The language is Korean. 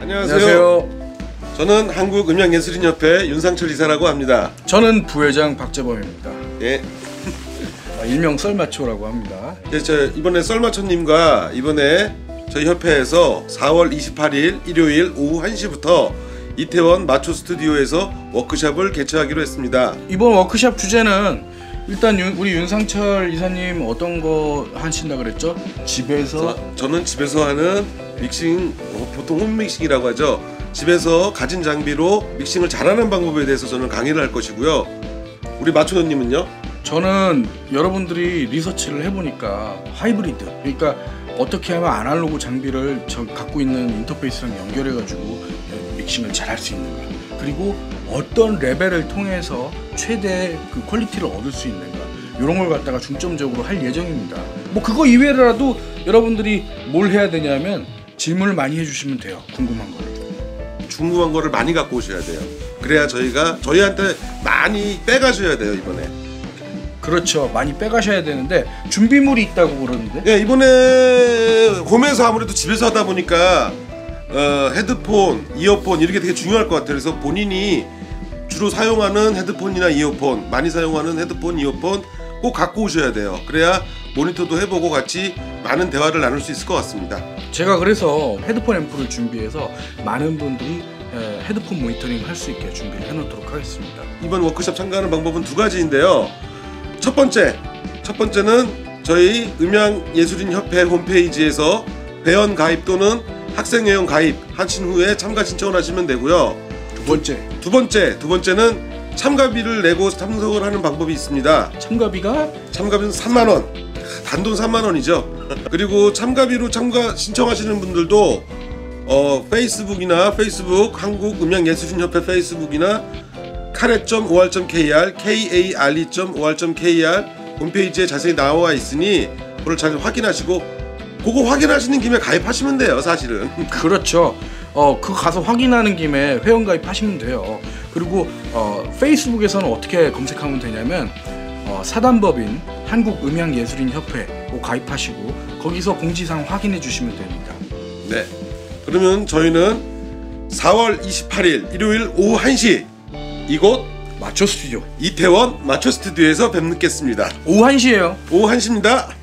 안녕하세요. 저는 한국음향예술인협회 윤상철 이사라고 합니다. 저는 부회장 박재범입니다. 예. 일명 썰마초라고 합니다. 네, 저 이번에 썰마초님과 이번에 저희 협회에서 4월 28일 일요일 오후 1시부터 이태원 마초 스튜디오에서 워크숍을 개최하기로 했습니다. 이번 워크숍 주제는 일단 우리 윤상철 이사님 어떤 거 하신다 그랬죠? 집에서? 저는 집에서 하는 믹싱, 보통 홈 믹싱이라고 하죠. 집에서 가진 장비로 믹싱을 잘하는 방법에 대해서 저는 강의를 할 것이고요. 우리 마초님은요? 저는 여러분들이 리서치를 해보니까 하이브리드, 그러니까 어떻게 하면 아날로그 장비를 갖고 있는 인터페이스랑 연결해가지고 믹싱을 잘 할 수 있는가, 그리고 어떤 레벨을 통해서 최대의 그 퀄리티를 얻을 수 있는가, 이런 걸 갖다가 중점적으로 할 예정입니다. 뭐 그거 이외라도 여러분들이 뭘 해야 되냐면 질문을 많이 해주시면 돼요. 궁금한 거를 많이 갖고 오셔야 돼요. 그래야 저희한테 많이 빼가셔야 돼요. 이번에. 그렇죠. 많이 빼가셔야 되는데 준비물이 있다고 그러는데. 예, 이번에 홈에서 아무래도 집에서 하다 보니까 헤드폰, 이어폰 이렇게 되게 중요할 것 같아요. 그래서 본인이 주로 사용하는 헤드폰이나 이어폰, 많이 사용하는 헤드폰, 이어폰 꼭 갖고 오셔야 돼요. 그래야 모니터도 해보고 같이 많은 대화를 나눌 수 있을 것 같습니다. 제가 그래서 헤드폰 앰프를 준비해서 많은 분들이 헤드폰 모니터링 할 수 있게 준비를 해놓도록 하겠습니다. 이번 워크숍 참가하는 방법은 두 가지인데요. 첫 번째는 저희 음향예술인협회 홈페이지에서 회원 가입 또는 학생회원 가입 하신 후에 참가 신청을 하시면 되고요. 두 번째는 참가비를 내고 참석을 하는 방법이 있습니다. 참가비는 3만원, 단돈 3만원이죠. 그리고 참가비로 참가 신청하시는 분들도 페이스북 한국음향예술인협회 페이스북이나 kare.or.kr kare.or.kr 홈페이지에 자세히 나와 있으니 그걸 잘 확인하시고, 그거 확인하시는 김에 가입하시면 돼요. 사실은. 그렇죠. 그거 가서 확인하는 김에 회원가입 하시면 돼요. 그리고 페이스북에서는 어떻게 검색하면 되냐면 사단법인 한국음향예술인협회 가입하시고 거기서 공지사항 확인해 주시면 됩니다. 네. 그러면 저희는 4월 28일 일요일 오후 1시 이곳 마초 스튜디오, 이태원 마초 스튜디오에서 뵙겠습니다. 오후 1시에요. 오후 1시입니다.